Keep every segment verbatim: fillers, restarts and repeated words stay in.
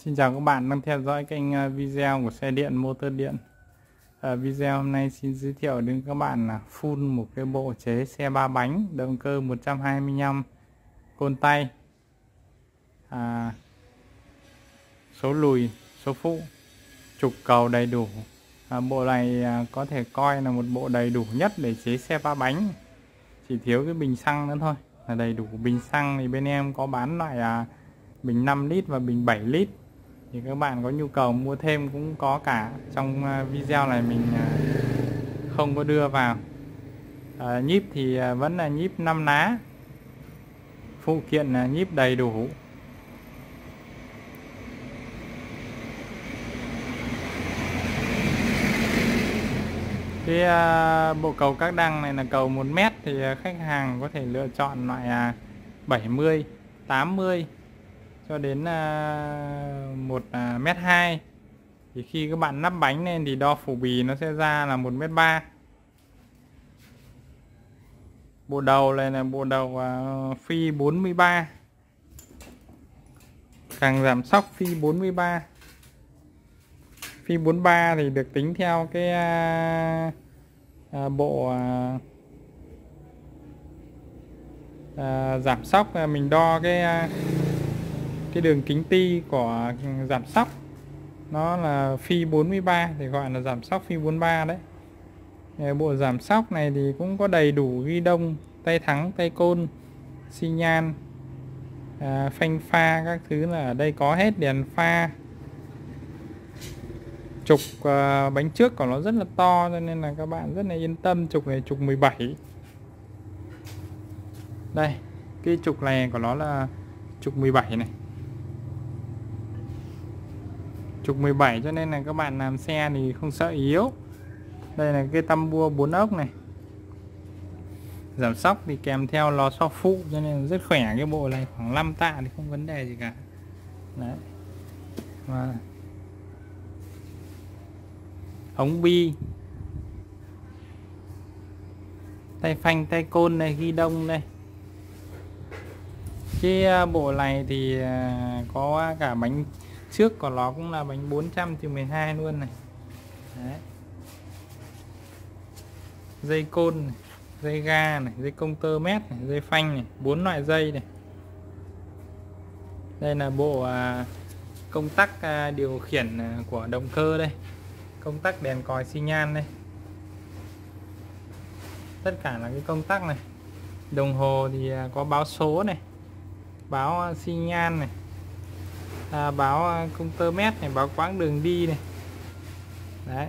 Xin chào các bạn đang theo dõi kênh video của xe điện motor điện. Ở video hôm nay xin giới thiệu đến các bạn là full một cái bộ chế xe ba bánh động cơ một trăm hai mươi lăm côn tay, à, số lùi, số phụ, trục cầu đầy đủ. À, bộ này à, có thể coi là một bộ đầy đủ nhất để chế xe ba bánh, chỉ thiếu cái bình xăng nữa thôi là đầy đủ. Bình xăng thì bên em có bán loại à, bình năm lít và bình bảy lít, thì các bạn có nhu cầu mua thêm cũng có cả. Trong video này mình không có đưa vào. à, nhíp thì vẫn là nhíp năm lá, phụ kiện là nhíp đầy đủ. Cái à, bộ cầu các đăng này là cầu một mét, thì khách hàng có thể lựa chọn loại à, bảy mươi, tám mươi cho đến à, một mét hai. Thì khi các bạn nắp bánh lên thì đo phủ bì nó sẽ ra là một mét ba. Bộ đầu này là bộ đầu uh, phi bốn mươi ba, càng giảm sóc phi bốn mươi ba. Phi bốn mươi ba thì được tính theo cái uh, uh, bộ uh, uh, giảm sóc. uh, mình đo cái uh, cái đường kính ti của giảm sóc, nó là phi bốn mươi ba thì gọi là giảm sóc phi bốn mươi ba đấy. Bộ giảm sóc này thì cũng có đầy đủ ghi đông, tay thắng, tay côn, xi nhan, à, phanh pha các thứ là ở đây có hết, đèn pha. Trục à, bánh trước của nó rất là to cho nên là các bạn rất là yên tâm. Trục này trục mười bảy. Đây, cái trục này của nó là trục mười bảy này. Trục mười bảy cho nên là các bạn làm xe thì không sợ yếu. Đây là cái tăm bua bốn ốc này. Giảm sóc thì kèm theo lò xo phụ cho nên rất khỏe. Cái bộ này khoảng năm tạ thì không vấn đề gì cả. Đấy. Và ống bi, tay phanh, tay côn này, ghi đông đây. Cái bộ này thì có cả bánh trước của nó cũng là bánh bốn trăm từ mười hai luôn này. Đấy. Dây côn này, dây ga này, dây công tơ mét này, dây phanh này, bốn loại dây này. Đây là bộ à, công tắc à, điều khiển à, của động cơ đây. Công tắc đèn còi xi nhan đây. Tất cả là cái công tắc này. Đồng hồ thì à, có báo số này, báo à, xi nhan này, à, báo à, công tơ mét này, báo quãng đường đi này. Đấy.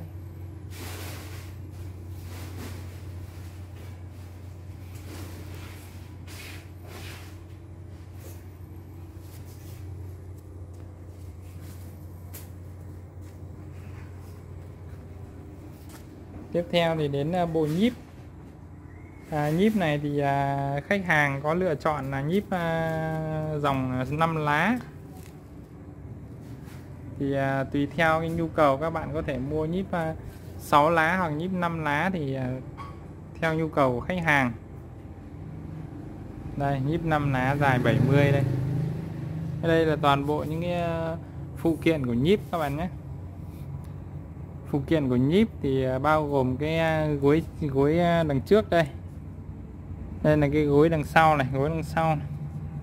Tiếp theo thì đến bộ nhíp. à, Nhíp này thì à, khách hàng có lựa chọn là nhíp à, dòng năm lá. Thì à, tùy theo cái nhu cầu các bạn có thể mua nhíp à, sáu lá hoặc nhíp năm lá, thì à, theo nhu cầu của khách hàng. Đây, nhíp năm lá dài bảy mươi đây. Đây là toàn bộ những cái phụ kiện của nhíp các bạn nhé. Phụ kiện của nhíp thì bao gồm cái gối gối đằng trước đây. Đây là cái gối đằng sau này, gối đằng sau này.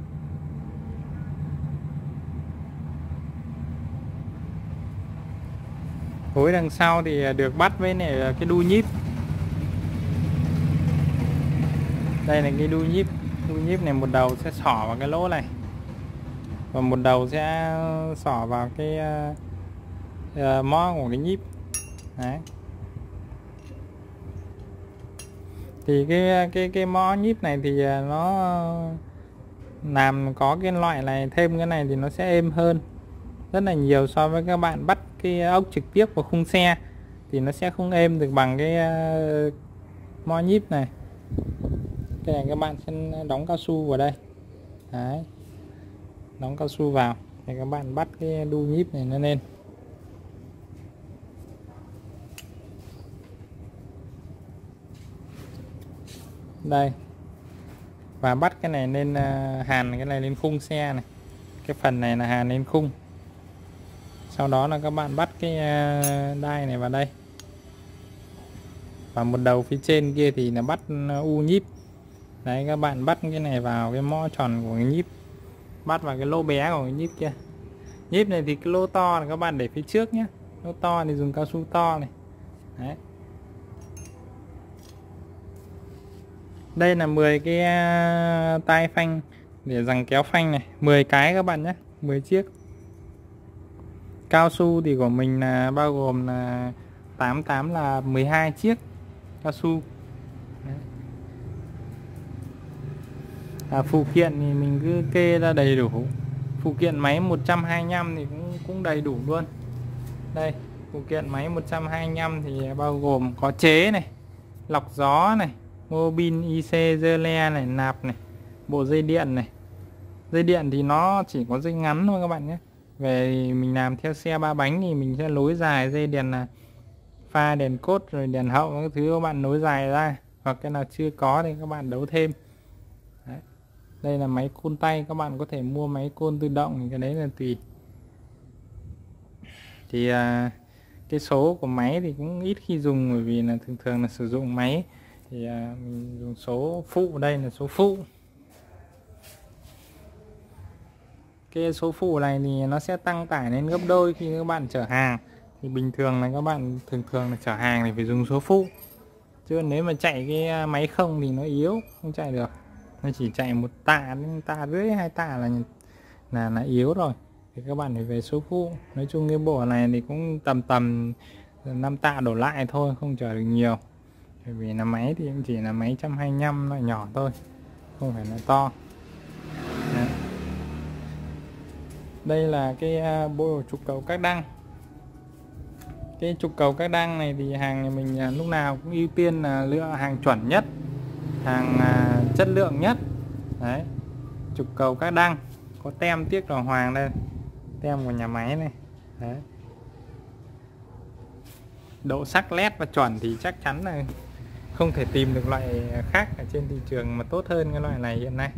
Gối đằng sau thì được bắt với này cái đu nhíp. Đây là cái đu nhíp. Đu nhíp này một đầu sẽ xỏ vào cái lỗ này, và một đầu sẽ xỏ vào cái uh, mó của cái nhíp. Đấy. Thì cái cái cái mó nhíp này thì nó làm có cái loại này, thêm cái này thì nó sẽ êm hơn rất là nhiều so với các bạn bắt cái ốc trực tiếp vào khung xe, thì nó sẽ không êm được bằng cái uh, mó nhíp này. Cái này các bạn sẽ đóng cao su vào đây. Đấy. Đóng cao su vào thì các bạn bắt cái đu nhíp này nó lên. Đây. Và bắt cái này lên, hàn cái này lên khung xe này. Cái phần này là hàn lên khung. Sau đó là các bạn bắt cái đai này vào đây, và một đầu phía trên kia thì là bắt u nhíp. Đấy, các bạn bắt cái này vào cái mõ tròn của cái nhíp, bắt vào cái lỗ bé của cái nhíp kia. Nhíp này thì cái lỗ to là các bạn để phía trước nhé, lỗ to thì dùng cao su to này. Đấy. Đây là mười cái tay phanh để giằng kéo phanh này, mười cái các bạn nhé, mười chiếc. Cao su thì của mình là bao gồm là tám tám là mười hai chiếc cao su. Đấy. À, phụ kiện thì mình cứ kê ra đầy đủ. Phụ kiện máy một trăm hai mươi lăm thì cũng cũng đầy đủ luôn. Đây, phụ kiện máy một trăm hai mươi lăm thì bao gồm có chế này, lọc gió này, mô bin i xê, dơ le này, nạp này, bộ dây điện này. Dây điện thì nó chỉ có dây ngắn thôi các bạn nhé. Về mình làm theo xe ba bánh thì mình sẽ nối dài dây đèn là pha, đèn cốt rồi đèn hậu các thứ các bạn nối dài ra, hoặc cái nào chưa có thì các bạn đấu thêm. Đấy. Đây là máy côn tay, các bạn có thể mua máy côn tự động thì cái đấy là tùy. Thì à, cái số của máy thì cũng ít khi dùng, bởi vì là thường thường là sử dụng máy thì à, mình dùng số phụ. Đây là số phụ. Cái số phụ này thì nó sẽ tăng tải lên gấp đôi khi các bạn chở hàng. Thì bình thường là các bạn thường thường là chở hàng thì phải dùng số phụ, chứ nếu mà chạy cái máy không thì nó yếu, không chạy được. Nó chỉ chạy một tạ đến tạ rưỡi, hai tạ là là là yếu rồi, thì các bạn phải về số phụ. Nói chung cái bộ này thì cũng tầm tầm năm tạ đổ lại thôi, không chở được nhiều, bởi vì là máy thì cũng chỉ là máy một trăm hai mươi lăm, loại nhỏ thôi, không phải là to. Đấy. Đây là cái bộ trục cầu các đăng. Cái trục cầu các đăng này thì hàng nhà mình lúc nào cũng ưu tiên là lựa hàng chuẩn nhất, hàng chất lượng nhất. Đấy, trục cầu các đăng có tem tiếc đỏ hoàng đây, tem của nhà máy này. Đấy. Độ sắc nét và chuẩn thì chắc chắn là không thể tìm được loại khác ở trên thị trường mà tốt hơn cái loại này hiện nay.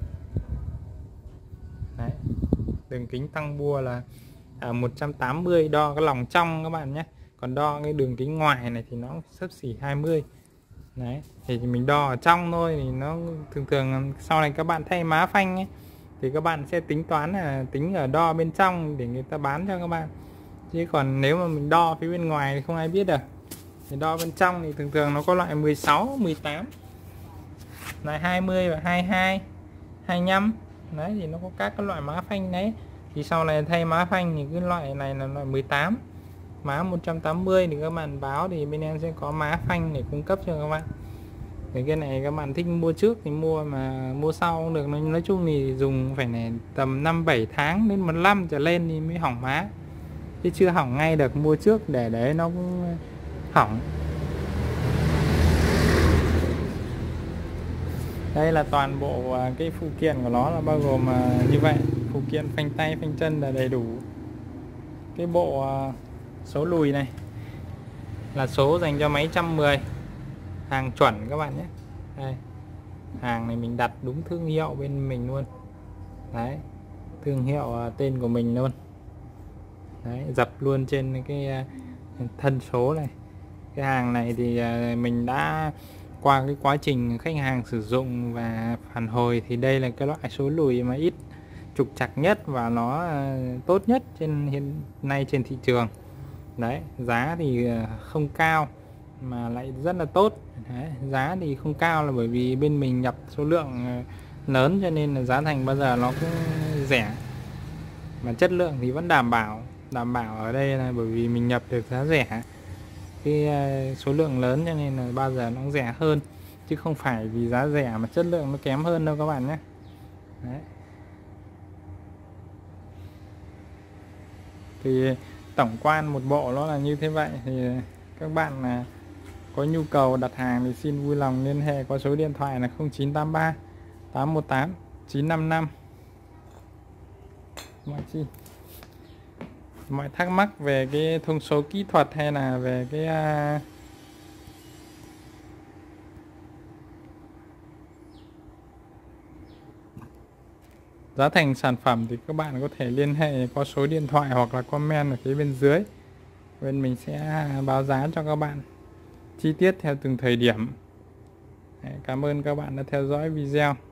Đấy. Đường kính tăng bua là à, một trăm tám mươi, đo cái lòng trong các bạn nhé. Còn đo cái đường kính ngoài này thì nó xấp xỉ hai mươi. Đấy, thì mình đo ở trong thôi, thì nó thường thường sau này các bạn thay má phanh ấy, thì các bạn sẽ tính toán là tính ở đo bên trong để người ta bán cho các bạn. Chứ còn nếu mà mình đo phía bên ngoài thì không ai biết được. Thì đo bên trong thì thường thường nó có loại mười sáu, mười tám, loại hai mươi và hai mươi hai, hai mươi lăm. Đấy, thì nó có các cái loại má phanh đấy. Thì sau này thay má phanh thì cái loại này là loại mười tám. Má một trăm tám mươi thì các bạn báo thì bên em sẽ có má phanh để cung cấp cho các bạn. Cái cái này các bạn thích mua trước thì mua, mà mua sau cũng được. Nói chung thì dùng phải này tầm năm bảy tháng đến một năm trở lên thì mới hỏng má, chứ chưa hỏng ngay được. Mua trước để đấy nó cũng hỏng. Đây là toàn bộ cái phụ kiện của nó là bao gồm như vậy. Phụ kiện phanh tay, phanh chân là đầy đủ. Cái bộ số lùi này là số dành cho máy một trăm mười, hàng chuẩn các bạn nhé. Đây, hàng này mình đặt đúng thương hiệu bên mình luôn. Đấy, thương hiệu tên của mình luôn. Đấy, dập luôn trên cái thân số này. Cái hàng này thì mình đã qua cái quá trình khách hàng sử dụng và phản hồi, thì đây là cái loại số lùi mà ít trục trặc nhất và nó tốt nhất trên hiện nay trên thị trường. Đấy, giá thì không cao mà lại rất là tốt. Đấy, giá thì không cao là bởi vì bên mình nhập số lượng lớn, cho nên là giá thành bao giờ nó cũng rẻ, mà chất lượng thì vẫn đảm bảo. Đảm bảo ở đây là bởi vì mình nhập được giá rẻ, cái số lượng lớn, cho nên là bao giờ nó cũng rẻ hơn, chứ không phải vì giá rẻ mà chất lượng nó kém hơn đâu các bạn nhé. Đấy. Thì tổng quan một bộ nó là như thế vậy. Thì các bạn là có nhu cầu đặt hàng thì xin vui lòng liên hệ qua số điện thoại là không chín tám ba, tám một tám, chín năm năm. Mọi chi mọi thắc mắc về cái thông số kỹ thuật hay là về cái uh, Giá thành sản phẩm thì các bạn có thể liên hệ qua số điện thoại hoặc là comment ở phía bên dưới. Bên mình sẽ báo giá cho các bạn chi tiết theo từng thời điểm. Cảm ơn các bạn đã theo dõi video.